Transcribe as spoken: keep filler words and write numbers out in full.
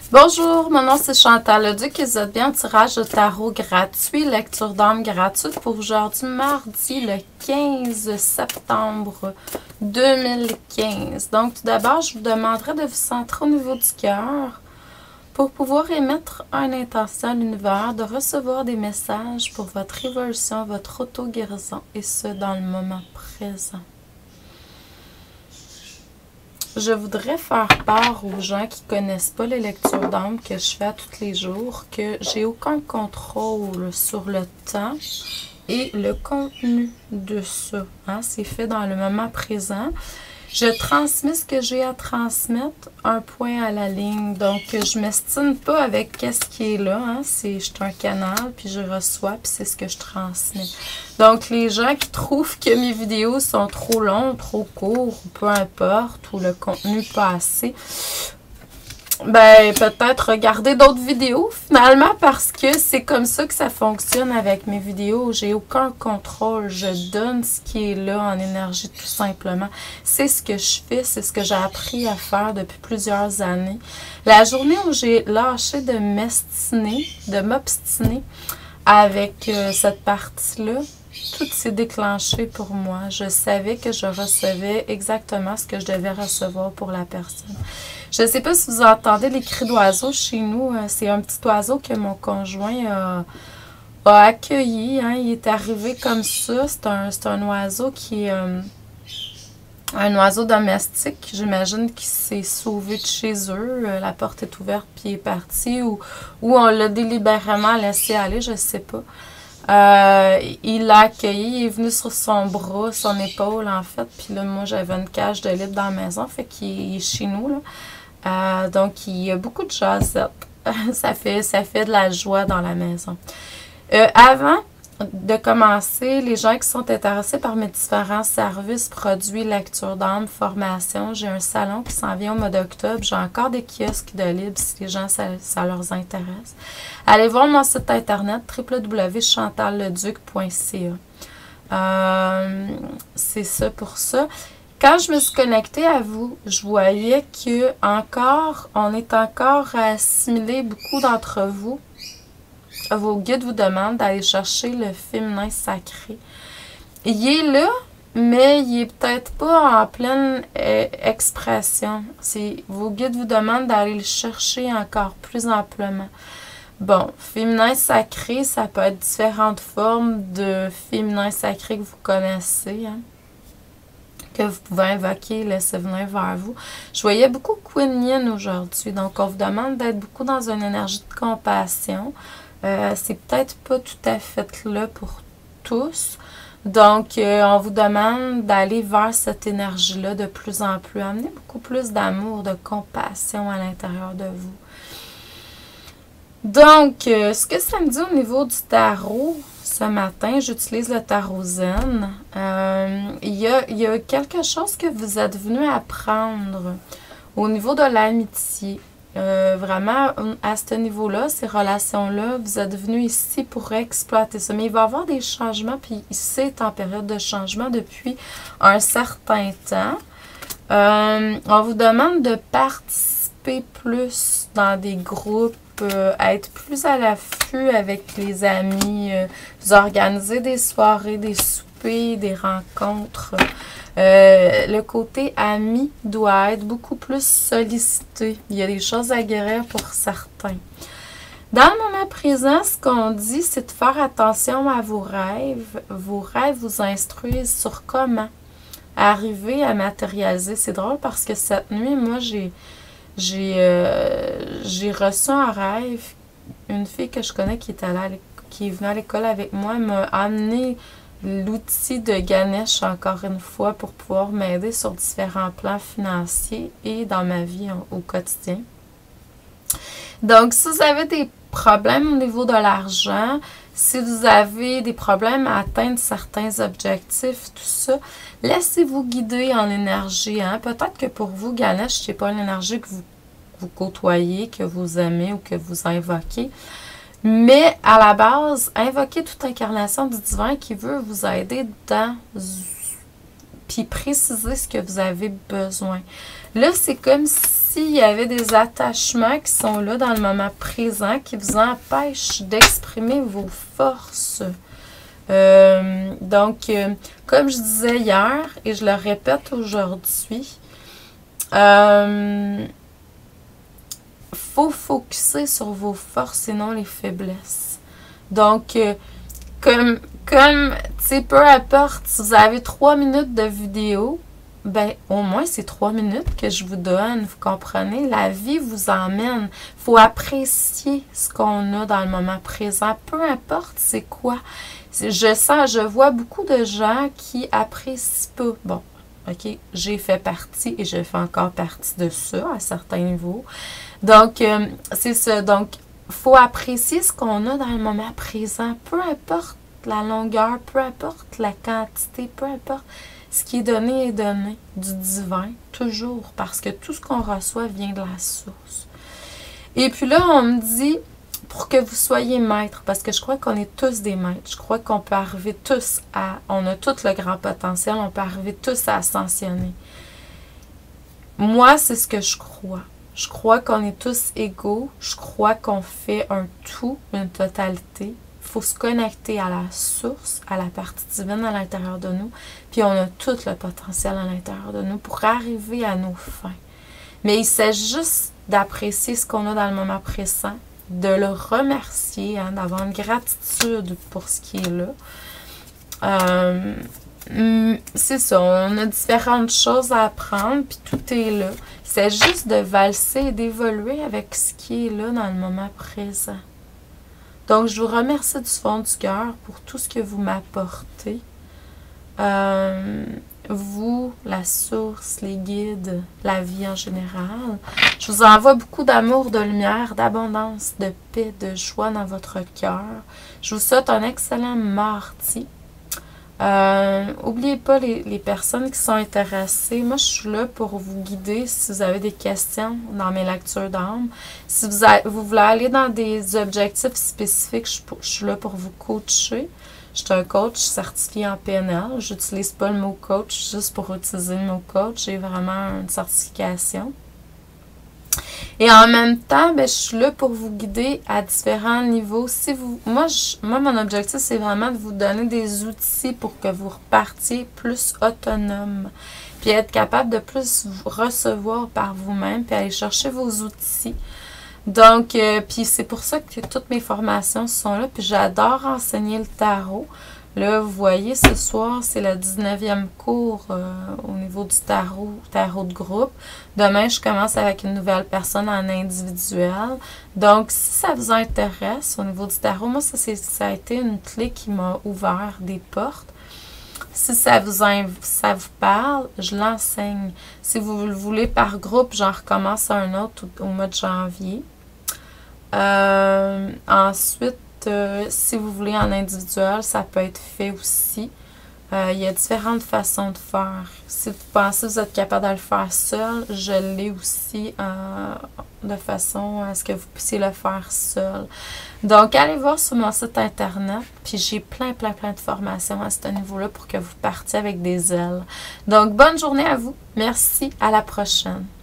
Bonjour, mon nom c'est Chantal Leduc et vous êtes bien au tirage de tarot gratuit, lecture d'âme gratuite pour aujourd'hui, mardi le quinze septembre deux mille quinze. Donc tout d'abord, je vous demanderai de vous centrer au niveau du cœur pour pouvoir émettre une intention à l'univers, de recevoir des messages pour votre évolution, votre auto-guérison et ce dans le moment présent. Je voudrais faire part aux gens qui ne connaissent pas les lectures d'âme que je fais à tous les jours, que j'ai aucun contrôle sur le temps et le contenu de ça. Hein? C'est fait dans le moment présent. Je transmets ce que j'ai à transmettre, un point à la ligne. Donc, je ne m'estime pas avec qu'est-ce qui est là. Hein? C'est, je suis un canal, puis je reçois, puis c'est ce que je transmets. Donc, les gens qui trouvent que mes vidéos sont trop longues, trop courtes, ou peu importe, ou le contenu pas assez, ben, peut-être regarder d'autres vidéos, finalement, parce que c'est comme ça que ça fonctionne avec mes vidéos. J'ai aucun contrôle. Je donne ce qui est là en énergie, tout simplement. C'est ce que je fais, c'est ce que j'ai appris à faire depuis plusieurs années. La journée où j'ai lâché de m'estiner, de m'obstiner avec euh, cette partie-là, tout s'est déclenché pour moi. Je savais que je recevais exactement ce que je devais recevoir pour la personne. Je ne sais pas si vous entendez les cris d'oiseaux chez nous. C'est un petit oiseau que mon conjoint a, a accueilli. Hein. Il est arrivé comme ça. C'est un, c'est un oiseau qui est euh, un oiseau domestique. J'imagine qu'il s'est sauvé de chez eux. La porte est ouverte puis il est parti. Ou, ou on l'a délibérément laissé aller, je ne sais pas. Euh, il l'a accueilli, il est venu sur son bras, son épaule en fait, puis là moi j'avais une cage de libre dans la maison, fait qu'il est chez nous là. Euh, donc il y a beaucoup de jasettes, ça fait, ça fait de la joie dans la maison. Euh, avant de commencer, les gens qui sont intéressés par mes différents services, produits, lecture d'âme, formation, j'ai un salon qui s'en vient au mois d'octobre. J'ai encore des kiosques de libre si les gens, ça, ça leur intéresse. Allez voir mon site internet w w w point chantal leduc point c a. Euh, c'est ça pour ça. Quand je me suis connectée à vous, je voyais que encore, on est encore à assimiler beaucoup d'entre vous. Vos guides vous demandent d'aller chercher le féminin sacré. Il est là, mais il est peut-être pas en pleine euh, expression. C'est, vos guides vous demandent d'aller le chercher encore plus amplement. Bon, féminin sacré, ça peut être différentes formes de féminin sacré que vous connaissez, hein, que vous pouvez invoquer, laisser venir vers vous. Je voyais beaucoup Queen Yin aujourd'hui, donc on vous demande d'être beaucoup dans une énergie de compassion. Euh, c'est peut-être pas tout à fait là pour tous. Donc, euh, on vous demande d'aller vers cette énergie-là de plus en plus. Amener beaucoup plus d'amour, de compassion à l'intérieur de vous. Donc, euh, ce que ça me dit au niveau du tarot, ce matin, j'utilise le tarot zen. Euh, il y a, il y a quelque chose que vous êtes venu apprendre au niveau de l'amitié. Euh, vraiment, à ce niveau-là, ces relations-là, vous êtes venu ici pour exploiter ça. Mais il va y avoir des changements, puis c'est en période de changement depuis un certain temps. Euh, on vous demande de participer plus dans des groupes, euh, être plus à l'affût avec les amis, euh, vous organiser des soirées, des soupers, des rencontres. Euh, le côté ami doit être beaucoup plus sollicité. Il y a des choses à guérir pour certains. Dans le moment présent, ce qu'on dit, c'est de faire attention à vos rêves. Vos rêves vous instruisent sur comment arriver à matérialiser. C'est drôle parce que cette nuit, moi, j'ai j'ai euh, j'ai reçu un rêve. Une fille que je connais qui est, allée à qui est venue à l'école avec moi m'a amené l'outil de Ganesh, encore une fois, pour pouvoir m'aider sur différents plans financiers et dans ma vie en, au quotidien. Donc, si vous avez des problèmes au niveau de l'argent, si vous avez des problèmes à atteindre certains objectifs, tout ça, laissez-vous guider en énergie. Hein? Peut-être que pour vous, Ganesh, ce n'est pas une énergie que vous, vous côtoyez, que vous aimez ou que vous invoquez. Mais à la base, invoquez toute incarnation du divin qui veut vous aider dans puis préciser ce que vous avez besoin. Là, c'est comme s'il y avait des attachements qui sont là dans le moment présent qui vous empêchent d'exprimer vos forces. Euh, donc, euh, comme je disais hier, et je le répète aujourd'hui, euh, faut focuser sur vos forces et non les faiblesses. Donc, euh, comme, comme tu sais, peu importe, si vous avez trois minutes de vidéo, ben, au moins, c'est trois minutes que je vous donne. Vous comprenez? La vie vous emmène. Il faut apprécier ce qu'on a dans le moment présent. Peu importe c'est quoi. Je sens, je vois beaucoup de gens qui apprécient pas. Bon, OK, j'ai fait partie et je fais encore partie de ça à certains niveaux. Donc, euh, c'est ça. Donc, il faut apprécier ce qu'on a dans le moment présent. Peu importe la longueur, peu importe la quantité, peu importe. Ce qui est donné est donné du divin, toujours, parce que tout ce qu'on reçoit vient de la source. Et puis là, on me dit, pour que vous soyez maître, parce que je crois qu'on est tous des maîtres, je crois qu'on peut arriver tous à, on a tout le grand potentiel, on peut arriver tous à ascensionner. Moi, c'est ce que je crois. Je crois qu'on est tous égaux, je crois qu'on fait un tout, une totalité. Il faut se connecter à la source, à la partie divine à l'intérieur de nous, puis on a tout le potentiel à l'intérieur de nous pour arriver à nos fins. Mais il s'agit juste d'apprécier ce qu'on a dans le moment présent, de le remercier, hein, d'avoir une gratitude pour ce qui est là. Euh, c'est ça, on a différentes choses à apprendre, puis tout est là. C'est juste de valser et d'évoluer avec ce qui est là dans le moment présent. Donc, je vous remercie du fond du cœur pour tout ce que vous m'apportez. Euh, vous, la source, les guides, la vie en général. Je vous envoie beaucoup d'amour, de lumière, d'abondance, de paix, de joie dans votre cœur. Je vous souhaite un excellent mardi. Euh, N'oubliez pas les, les personnes qui sont intéressées. Moi, je suis là pour vous guider si vous avez des questions dans mes lectures d'âme. Si vous, a, vous voulez aller dans des objectifs spécifiques, je, je suis là pour vous coacher. Je suis un coach certifié en P N L. Je n'utilise pas le mot coach juste pour utiliser le mot coach. J'ai vraiment une certification. Et en même temps, ben, je suis là pour vous guider à différents niveaux. Si vous, moi, je, moi, mon objectif, c'est vraiment de vous donner des outils pour que vous repartiez plus autonome. Puis être capable de plus vous recevoir par vous-même, puis aller chercher vos outils. Donc, euh, puis c'est pour ça que toutes mes formations sont là. Puis j'adore enseigner le tarot. Là, vous voyez, ce soir, c'est le dix-neuvième cours euh, au niveau du tarot, tarot de groupe. Demain, je commence avec une nouvelle personne en individuel. Donc, si ça vous intéresse au niveau du tarot, moi, ça, ça a été une clé qui m'a ouvert des portes. Si ça vous, ça vous parle, je l'enseigne. Si vous le voulez par groupe, j'en recommence un autre au, au mois de janvier. Euh, ensuite, Euh, si vous voulez en individuel, ça peut être fait aussi. Euh, il y a différentes façons de faire. Si vous pensez que vous êtes capable de le faire seul, je l'ai aussi euh, de façon à ce que vous puissiez le faire seul. Donc, allez voir sur mon site internet, puis j'ai plein, plein, plein de formations à ce niveau-là pour que vous partiez avec des ailes. Donc, bonne journée à vous. Merci, à la prochaine.